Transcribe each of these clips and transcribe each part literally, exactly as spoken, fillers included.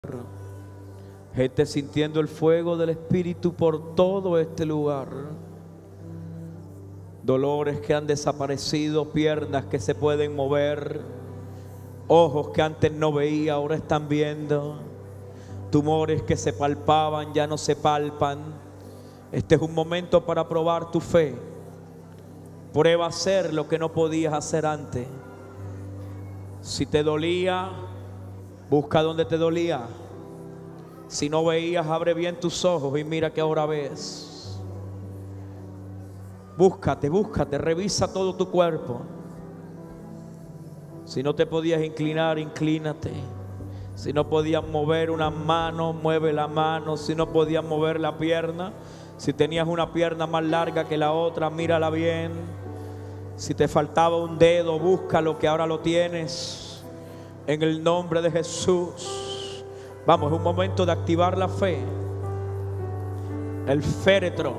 Gente sintiendo el fuego del Espíritu por todo este lugar. Dolores que han desaparecido, piernas que se pueden mover, ojos que antes no veía, ahora están viendo. Tumores que se palpaban, ya no se palpan. Este es un momento para probar tu fe. Prueba a hacer lo que no podías hacer antes. Si te dolía, busca donde te dolía. Si no veías, abre bien tus ojos y mira que ahora ves. Búscate, búscate, revisa todo tu cuerpo. Si no te podías inclinar, inclínate. Si no podías mover una mano, mueve la mano. Si no podías mover la pierna, si tenías una pierna más larga que la otra, mírala bien. Si te faltaba un dedo, búscalo, que ahora lo tienes. En el nombre de Jesús. Vamos, es un momento de activar la fe. El féretro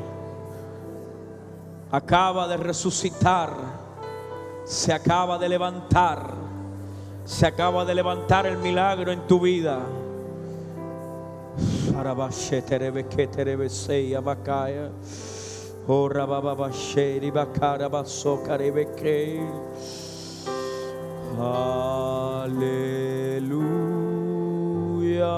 acaba de resucitar. Se acaba de levantar. Se acaba de levantar el milagro en tu vida. Aleluya.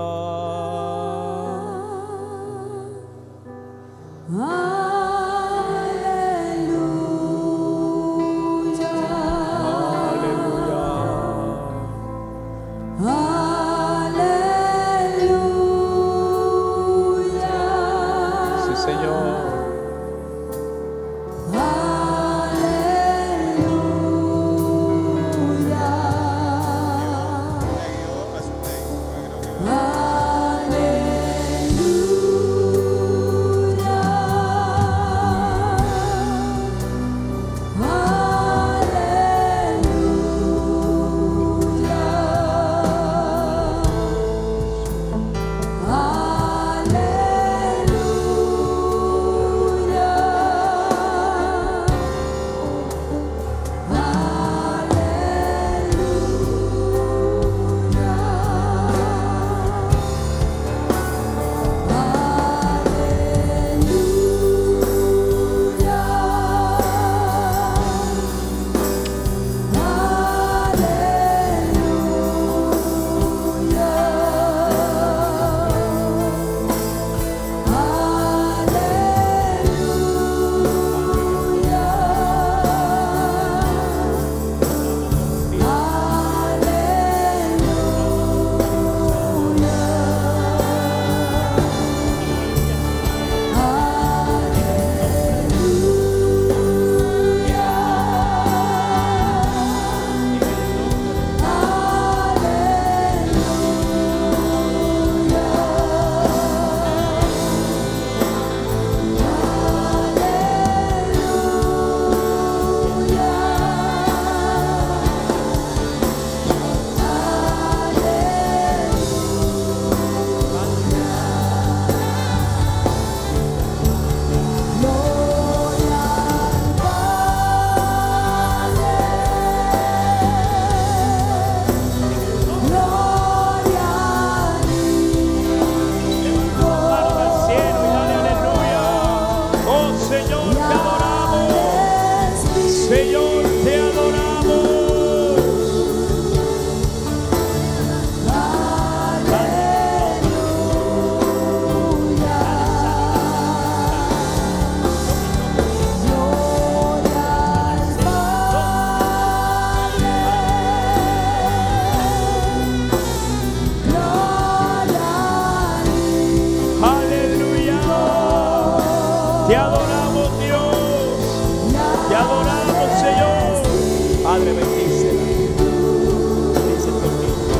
Te adoramos, Dios. Te adoramos, Señor. Padre, bendícela. Bendice tu niño.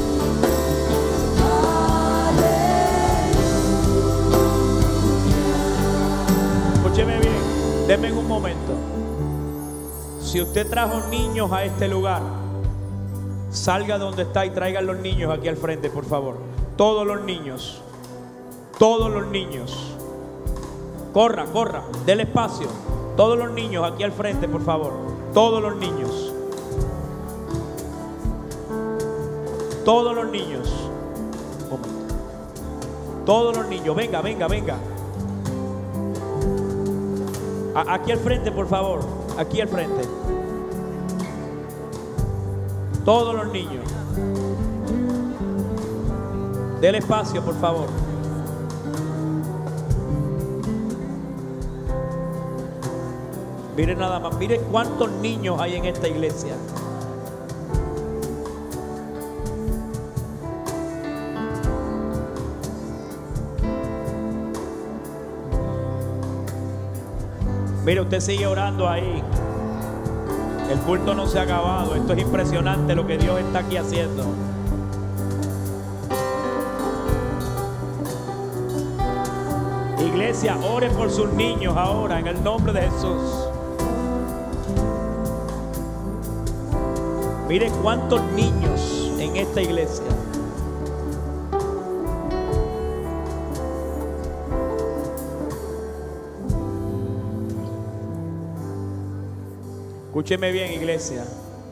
Escúcheme bien. Denme un momento. Si usted trajo niños a este lugar, salga donde está y traigan los niños aquí al frente, por favor. Todos los niños. Todos los niños. Corra, corra, del espacio. Todos los niños aquí al frente, por favor. Todos los niños. Todos los niños. Oh, Todos los niños, venga, venga, venga. A- aquí al frente, por favor. Aquí al frente. Todos los niños. Del espacio, por favor. Miren nada más, miren cuántos niños hay en esta iglesia. Mire, usted sigue orando ahí. El culto no se ha acabado. Esto es impresionante lo que Dios está aquí haciendo. Iglesia, ore por sus niños ahora en el nombre de Jesús. Mire cuántos niños en esta iglesia. Escúcheme bien, iglesia.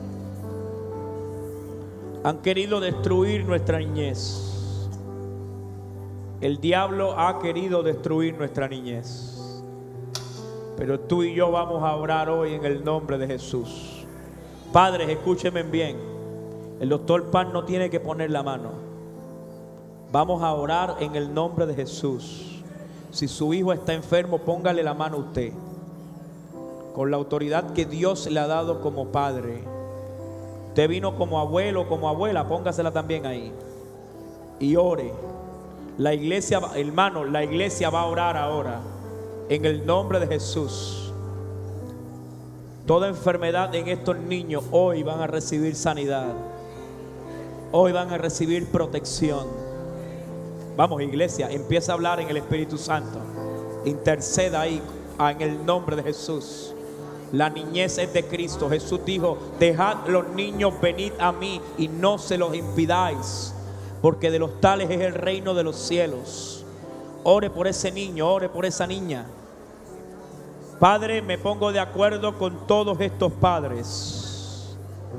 Han querido destruir nuestra niñez. El diablo ha querido destruir nuestra niñez. Pero tú y yo vamos a orar hoy en el nombre de Jesús. Padres, escúchenme bien. El doctor Pan no tiene que poner la mano. Vamos a orar en el nombre de Jesús. Si su hijo está enfermo, póngale la mano a usted. Con la autoridad que Dios le ha dado como padre. Usted vino como abuelo, como abuela, póngasela también ahí. Y ore. La iglesia, hermano, la iglesia va a orar ahora. En el nombre de Jesús. Toda enfermedad en estos niños hoy van a recibir sanidad. Hoy van a recibir protección. Vamos, iglesia, empieza a hablar en el Espíritu Santo. Interceda ahí en el nombre de Jesús. La niñez es de Cristo. Jesús dijo: dejad los niños, venid a mí y no se los impidáis, porque de los tales es el reino de los cielos. Ore por ese niño, ore por esa niña. Padre, me pongo de acuerdo con todos estos padres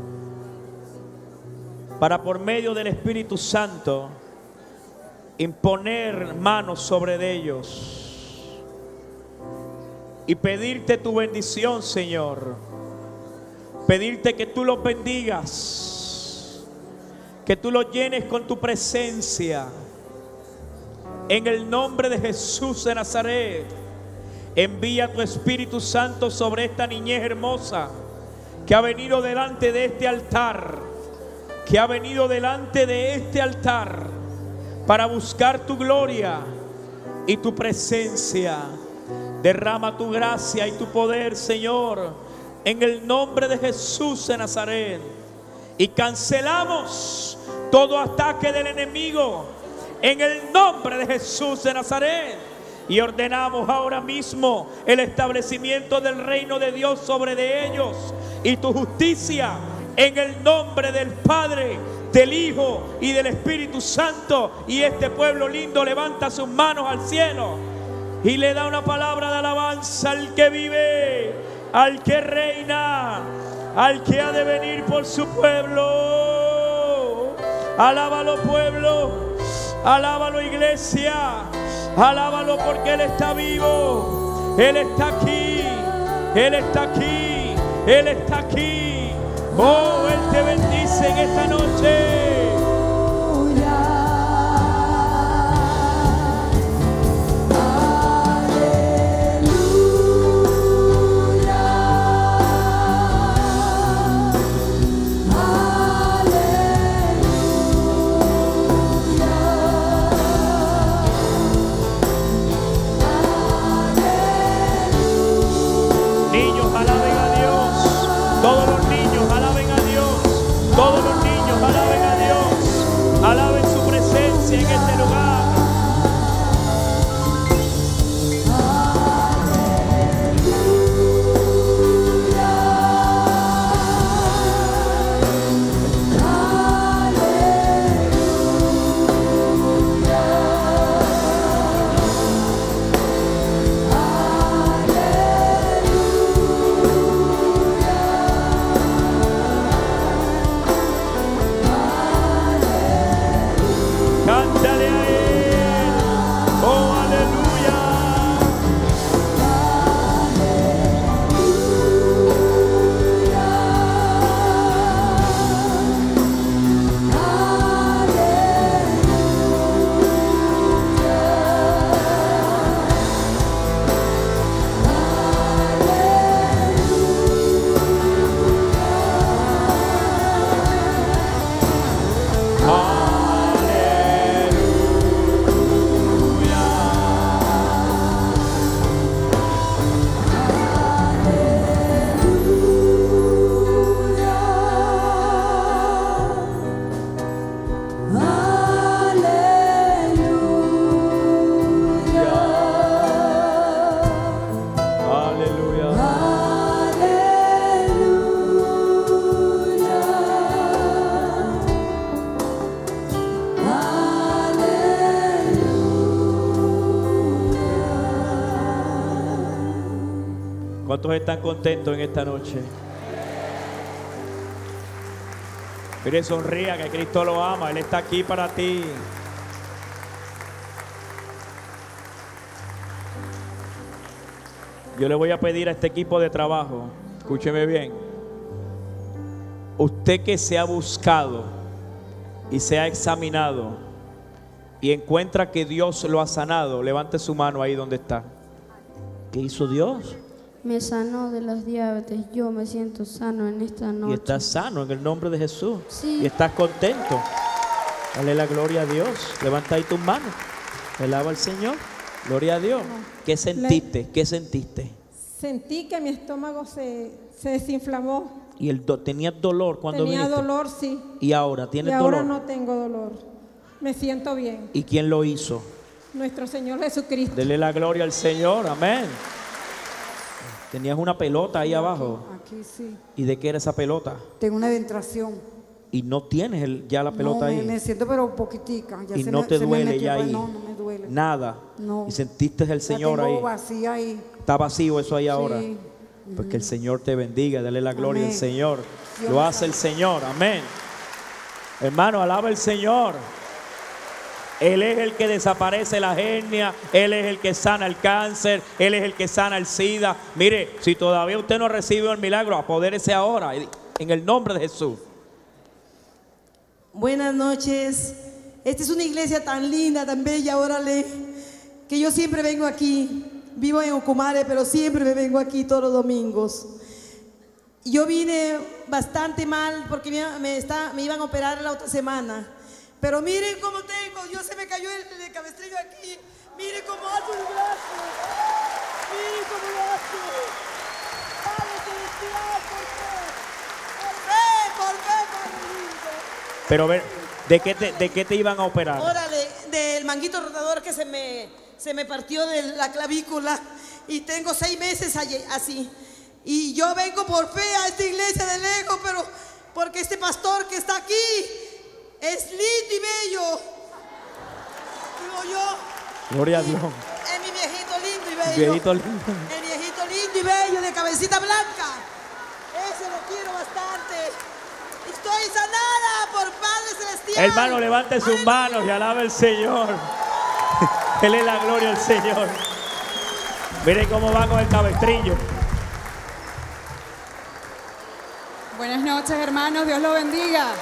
para, por medio del Espíritu Santo, imponer manos sobre ellos y pedirte tu bendición, Señor. Pedirte que tú los bendigas, que tú los llenes con tu presencia. En el nombre de Jesús de Nazaret, envía tu Espíritu Santo sobre esta niñez hermosa que ha venido delante de este altar, que ha venido delante de este altar para buscar tu gloria y tu presencia. Derrama tu gracia y tu poder, Señor, en el nombre de Jesús de Nazaret. Y cancelamos todo ataque del enemigo en el nombre de Jesús de Nazaret. Y ordenamos ahora mismo el establecimiento del reino de Dios sobre de ellos y tu justicia en el nombre del Padre, del Hijo y del Espíritu Santo. Y este pueblo lindo levanta sus manos al cielo y le da una palabra de alabanza al que vive, al que reina, al que ha de venir por su pueblo. Alábalo, pueblo, alábalo, iglesia. Alábalo porque Él está vivo. Él está aquí. Él está aquí. Él está aquí. Oh, Él te bendice en esta noche. Todos los niños alaben a Dios. Todos los niños alaben a Dios. ¿Cuántos están contentos en esta noche? Mire, sonría, que Cristo lo ama. Él está aquí para ti. Yo le voy a pedir a este equipo de trabajo, escúcheme bien. Usted que se ha buscado y se ha examinado y encuentra que Dios lo ha sanado, levante su mano ahí donde está. ¿Qué hizo Dios? Me sanó de los diabetes. Yo me siento sano en esta noche. Y estás sano en el nombre de Jesús. Sí. Y estás contento. Dale la gloria a Dios. Levanta ahí tus manos. Alaba al Señor. Gloria a Dios. ¿Qué sentiste? ¿Qué sentiste? Sentí que mi estómago se, se desinflamó. ¿Y el do tenías dolor cuando Tenía viniste? dolor, sí. ¿Y ahora tienes y ahora dolor? no tengo dolor. Me siento bien. ¿Y quién lo hizo? Nuestro Señor Jesucristo. Dele la gloria al Señor. Amén. Tenías una pelota ahí abajo. Aquí sí. ¿Y de qué era esa pelota? Tengo una ventración. Y no tienes el, ya la pelota no, ahí. Me, me siento pero poquitica. Ya y se no me, te se duele me metió, ya pues, ahí. No, no me duele. Nada. No. Y sentiste el Señor la tengo ahí. vacía ahí. Está vacío eso ahí ahora. Sí. Pues que el Señor te bendiga. Dale la gloria Amén. al Señor. Dios Lo hace el Señor. Amén. Hermano, alaba al Señor. Él es el que desaparece la hernia, Él es el que sana el cáncer, Él es el que sana el SIDA. Mire, si todavía usted no recibe el milagro, apodérese ahora, en el nombre de Jesús. Buenas noches. Esta es una iglesia tan linda, tan bella, órale, que yo siempre vengo aquí. Vivo en Ocumare, pero siempre me vengo aquí todos los domingos. Yo vine bastante mal porque me, me, está, me iban a operar la otra semana. Pero miren cómo tengo, Dios se me cayó el, el cabestrillo aquí. Miren cómo hace el brazo. Miren cómo lo hace. Padre celestial, ¿por qué? ¿Por qué? ¿Por qué, Padre lindo? Pero ver, ¿de qué te, de qué te iban a operar? Órale, del manguito rotador que se me, se me partió de la clavícula. Y tengo seis meses allí, así. Y yo vengo por fe a esta iglesia de lejos, pero porque este pastor que está aquí es lindo y bello. Digo yo. Gloria a Dios. Es mi viejito lindo y bello. Viejito lindo. El viejito lindo y bello de cabecita blanca. Ese lo quiero bastante. Estoy sanada por Padre Celestial. Hermano, levante sus manos y alabe al Señor. Él es la gloria al Señor. Miren cómo va con el cabestrillo. Buenas noches, hermanos. Dios lo bendiga.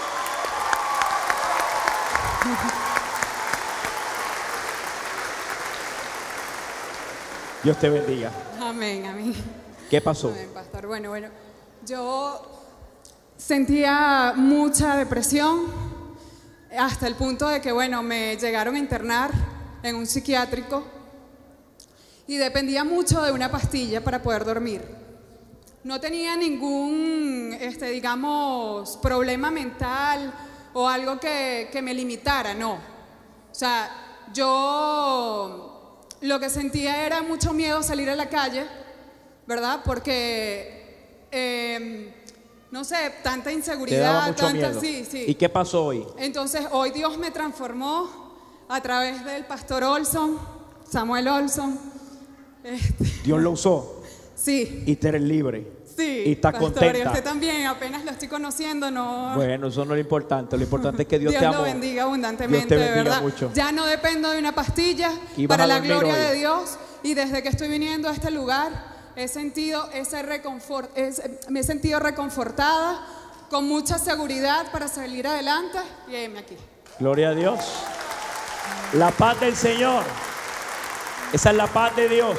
Dios te bendiga. Amén, amén. ¿Qué pasó? Amén, pastor. Bueno, bueno, yo sentía mucha depresión hasta el punto de que, bueno, me llegaron a internar en un psiquiátrico y dependía mucho de una pastilla para poder dormir. No tenía ningún, este, digamos, problema mental o algo que, que me limitara, no. O sea, yo lo que sentía era mucho miedo a salir a la calle, ¿verdad? Porque, eh, no sé, tanta Te daba inseguridad, mucho tanta, miedo. sí, sí. ¿Y qué pasó hoy? Entonces, hoy Dios me transformó a través del pastor Olson, Samuel Olson. Este, Dios lo usó sí. y te eres libre. Sí, y estás pastor, contenta. y usted también, apenas lo estoy conociendo, no. Bueno, eso no es lo importante. Lo importante es que Dios, Dios te amó. lo bendiga abundantemente, Dios te de bendiga verdad. mucho. Ya no dependo de una pastilla Y vas para a la dormir gloria hoy. de Dios. Y desde que estoy viniendo a este lugar, he sentido ese reconfort, es- me he sentido reconfortada, con mucha seguridad para salir adelante. Y heme aquí. Gloria a Dios. La paz del Señor. Esa es la paz de Dios.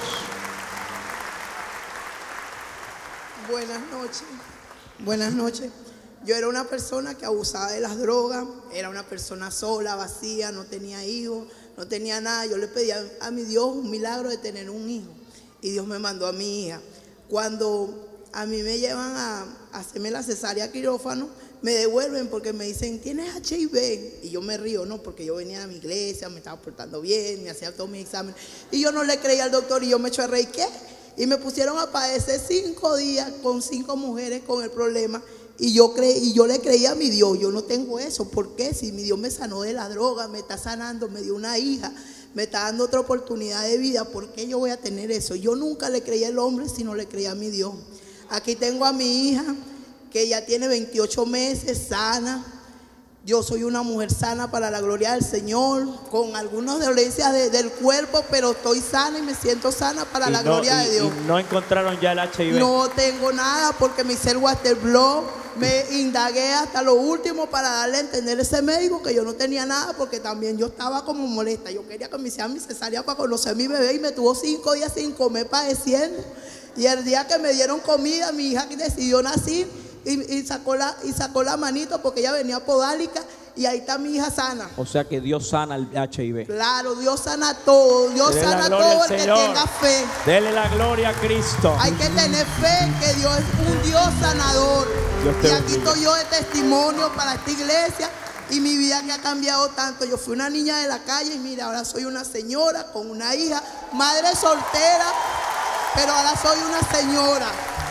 Buenas noches. Buenas noches. Yo era una persona que abusaba de las drogas, era una persona sola, vacía, no tenía hijos, no tenía nada. Yo le pedía a mi Dios un milagro de tener un hijo y Dios me mandó a mi hija. Cuando a mí me llevan a, a hacerme la cesárea quirófano, me devuelven porque me dicen, ¿tienes H I V? Y yo me río, ¿no? Porque yo venía a mi iglesia, me estaba portando bien, me hacía todos mis exámenes. Y yo no le creía al doctor y yo me eché a reír, ¿qué? Y me pusieron a padecer cinco días con cinco mujeres con el problema. Y yo, creí, y yo le creía a mi Dios, yo no tengo eso. ¿Por qué? Si mi Dios me sanó de la droga, me está sanando, me dio una hija, me está dando otra oportunidad de vida. ¿Por qué yo voy a tener eso? Yo nunca le creí al hombre, sino le creí a mi Dios. Aquí tengo a mi hija, que ya tiene veintiocho meses, sana. Yo soy una mujer sana para la gloria del Señor, con algunas dolencias de, del cuerpo, pero estoy sana y me siento sana para y la no, gloria y, de Dios. Y no encontraron ya el H I V. No tengo nada porque me hice el Waterblog, me indagué hasta lo último para darle a entender a ese médico que yo no tenía nada, porque también yo estaba como molesta. Yo quería que me hicieran mi cesárea para conocer a mi bebé y me tuvo cinco días sin comer padeciendo. Y el día que me dieron comida, mi hija decidió nacer. Y, y, sacó la, y sacó la manito porque ella venía podálica y ahí está mi hija sana. O sea que Dios sana el H I V. Claro, Dios sana todo. Dios Dele sana la gloria todo al el que Señor. tenga fe. Dele la gloria a Cristo. Hay que tener fe que Dios es un Dios sanador. Dios te Y aquí bendiga. estoy yo de testimonio para esta iglesia y mi vida que ha cambiado tanto. Yo fui una niña de la calle y mira, ahora soy una señora con una hija, madre soltera, pero ahora soy una señora.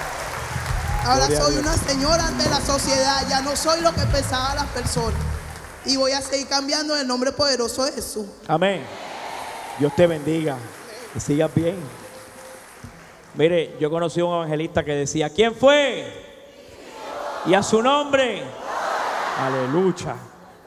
Ahora Gloria a soy Dios. una señora ante la sociedad, ya no soy lo que pensaban las personas. Y voy a seguir cambiando en el nombre poderoso de Jesús. Amén. Dios te bendiga. Que sigas bien. Mire, yo conocí a un evangelista que decía, ¿quién fue? Y a su nombre. Aleluya.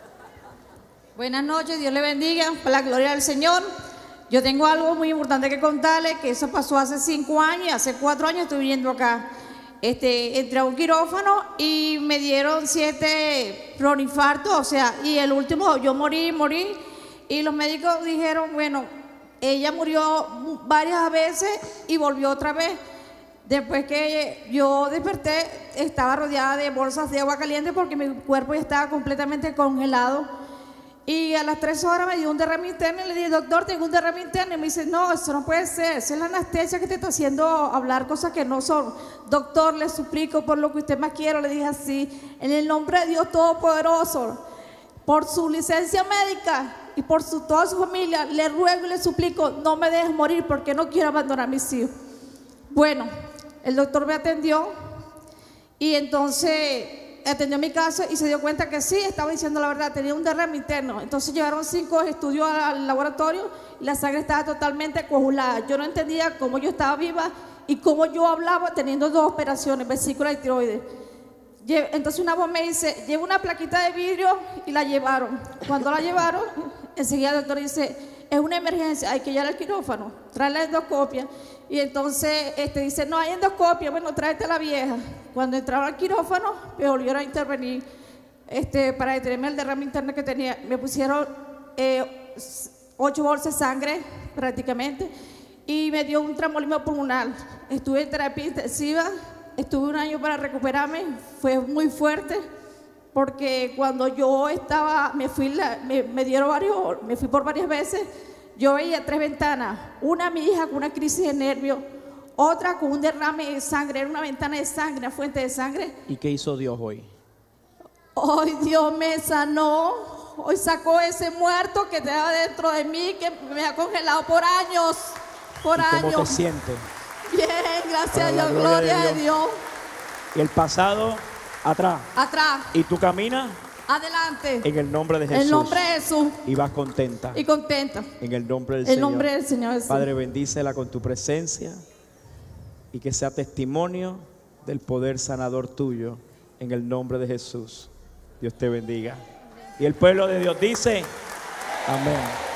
Buenas noches, Dios le bendiga, para la gloria del Señor. Yo tengo algo muy importante que contarle, que eso pasó hace cinco años, hace cuatro años estoy viviendo acá. Este, entré a un quirófano y me dieron siete proinfartos, o sea, y el último yo morí, morí, y los médicos dijeron, bueno, ella murió varias veces y volvió otra vez. Después que yo desperté, estaba rodeada de bolsas de agua caliente porque mi cuerpo ya estaba completamente congelado. Y a las tres horas me dio un derrame interno y le dije, doctor, tengo un derrame interno. Y me dice, no, eso no puede ser, esa es la anestesia que te está haciendo hablar cosas que no son. Doctor, le suplico por lo que usted más quiera, le dije así, en el nombre de Dios Todopoderoso, por su licencia médica y por su, toda su familia, le ruego y le suplico, no me dejes morir porque no quiero abandonar a mis hijos. Bueno, el doctor me atendió y entonces atendió mi caso y se dio cuenta que sí, estaba diciendo la verdad, tenía un derrame interno. Entonces llevaron cinco estudios al laboratorio y la sangre estaba totalmente coagulada. Yo no entendía cómo yo estaba viva y cómo yo hablaba teniendo dos operaciones, vesícula y tiroides. Entonces una voz me dice, lleva una plaquita de vidrio y la llevaron. Cuando la llevaron, enseguida el doctor dice, es una emergencia, hay que ir al quirófano, trae la endoscopia. Y entonces este, dice, no hay endoscopia, bueno, tráete a la vieja. Cuando entraba al quirófano, me volvieron a intervenir este, para detenerme el derrame interno que tenía. Me pusieron eh, ocho bolsas de sangre prácticamente y me dio un traumatismo pulmonar. Estuve en terapia intensiva, estuve un año para recuperarme, fue muy fuerte porque cuando yo estaba, me fui, la, me, me dieron varios, me fui por varias veces. Yo veía tres ventanas, una a mi hija con una crisis de nervios, otra con un derrame de sangre, era una ventana de sangre, una fuente de sangre. ¿Y qué hizo Dios hoy? Hoy Dios me sanó, hoy sacó ese muerto que estaba dentro de mí, que me ha congelado por años, por ¿Y años. ¿Cómo te sientes? Bien, gracias Para a la Dios, gloria gloria de a Dios. Y el pasado, atrás. Atrás, ¿Y tú caminas? adelante, En el nombre de en Jesús. el nombre de Jesús, Y vas contenta. y contenta, En el nombre del en el Señor. nombre del Señor Jesús. Padre, bendícela con tu presencia y que sea testimonio del poder sanador tuyo en el nombre de Jesús. Dios te bendiga. Y el pueblo de Dios dice, amén.